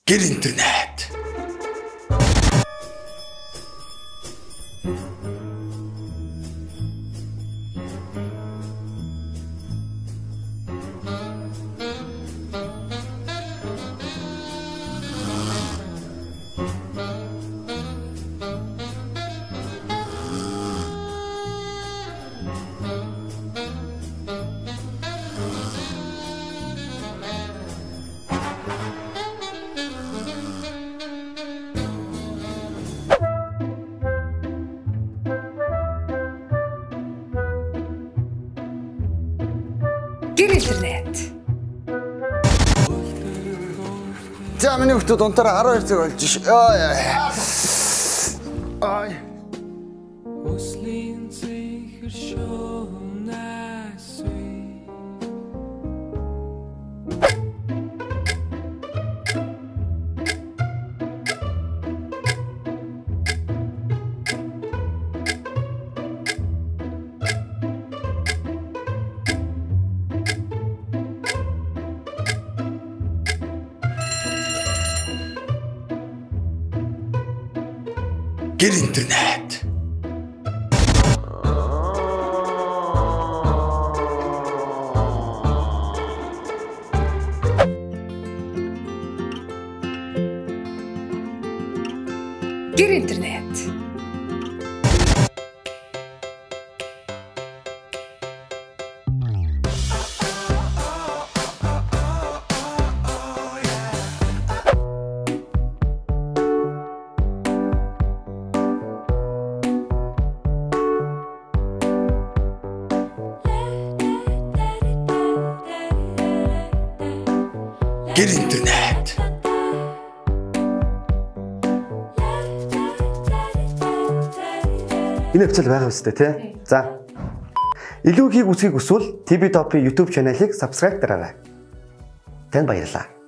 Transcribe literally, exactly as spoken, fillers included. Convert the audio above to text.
Гэр интернет. Гэр интернет. За миний хүүхдүүд унтараа арван хоёр цаг болж ш. Ай. Өслийн зихэр шоунаас Гэр интернет. Гэр интернет. Гэр интернет. Энэ хвцэл байгаа үстэй тий. За. Илүү ихийг үзхийг хүсвэл TippyTop YouTube channel-ыг subscribe дараарай. Танд баярлалаа.